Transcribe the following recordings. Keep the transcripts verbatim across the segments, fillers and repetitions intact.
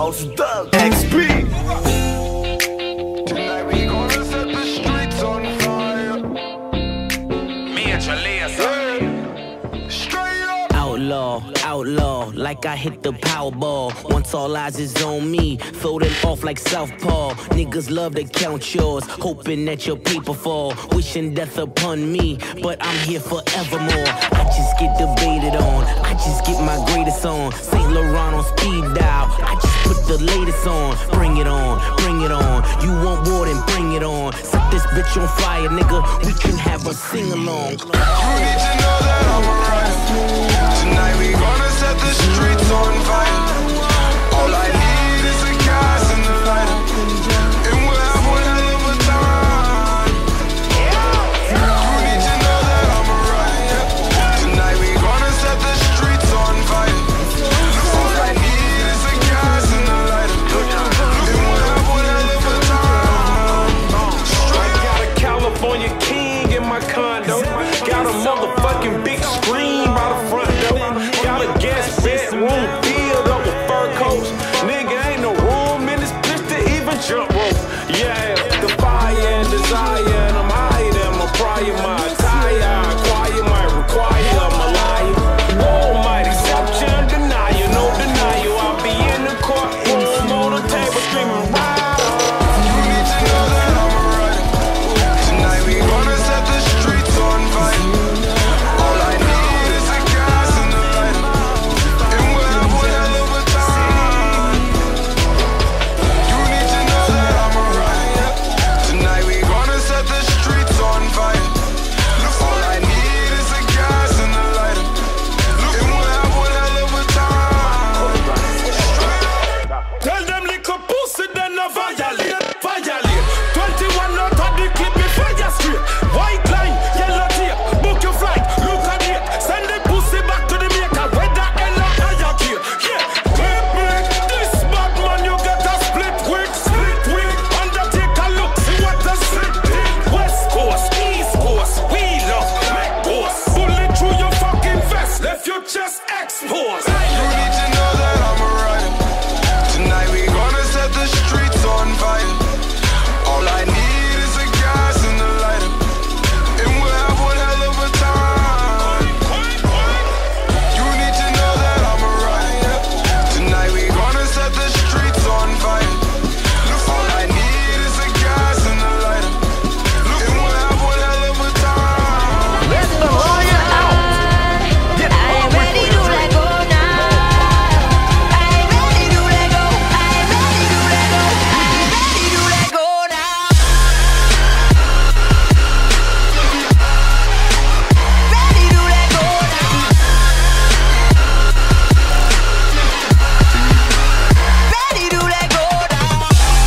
Awesome Thug, X P. Tonight we gonna set the streets on fire. Me and Chalea, yeah. Straight up. Outlaw, outlaw, like I hit the Powerball. Once all eyes is on me, throw them off like Southpaw. Niggas love to count yours, hoping that your paper fall. Wishing death upon me, but I'm here forevermore. I just get debated on, I just get my greatest on. Saint Laurent on speed dial, I just put the latest on. Bring it on, bring it on. You want war, then bring it on. Set this bitch on fire, nigga, we can have a sing-along. You need to know that I'm alright. Tonight we gonna set the streets on fire. All I need is a gas and a lighter, and we'll have one hell of a time. You need to know that I'm alright. Tonight we gonna set the streets on fire. All I need is a gas and a lighter, and we'll have one hell of a time. I got a California king in my condo. Got a motherfucking big screen by the front door. Got a guest bedroom filled up with fur coats. Nigga, ain't no room in this bitch to even jump rope. Yeah, the fire and desire, and I'm higher than my prior. My attire, quiet might require my liar. Oh, might accept you and deny you, no denial. I'll be in the courtroom on the table screaming, wow. You need to know that I'm alright. Tonight we gonna set the streets on fire. All I need is a gas and a lighter, and we'll have one hell of a time. You need to know that I'm alright. Tonight we gonna set the streets on fire. All I need is a gas and a lighter, and we'll have one hell of a time. Tell them little pussy then no violate, violate. Twenty-one out of the clip, me fire straight. White line, yellow tape, book your flight, look at it. Send the pussy back to the maker, whether hell or higher gear. Yeah, clip me. This bad man you get a split wig, split wig. Undertaker look, see what the split did. West Coast, East Coast, we love make ghost. Bullet through your fucking vest, left your chest exposed. You need to know that I'm alright. Tonight we gonna set the streets on fire. All I need is a gas and a lighter, and we'll have one hell of a time. You need to know that I'm alright. Tonight we gonna set the streets on fire. All I need is a gas and a lighter, and we'll have one hell of a time. Let the lawyer out. Get on with Ready it. to let go now. I'm ready to let go. I'm ready to let go. I'm ready to let go now. Ready to let go now. Ready to let go now.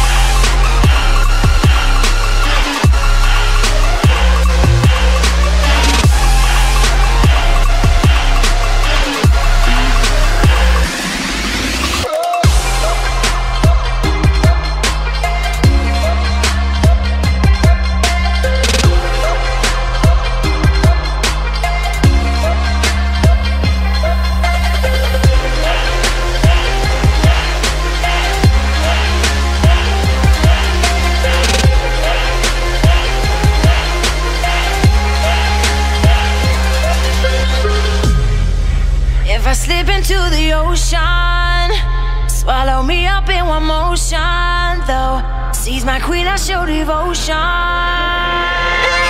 If I slip into the ocean, swallow me up in one motion. Though, seize my queen, I show devotion.